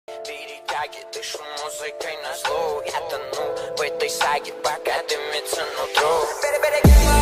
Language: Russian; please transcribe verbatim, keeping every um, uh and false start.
Перетяги, дышу музыкой на зло. Я тону в этой саге, пока дымится нутро.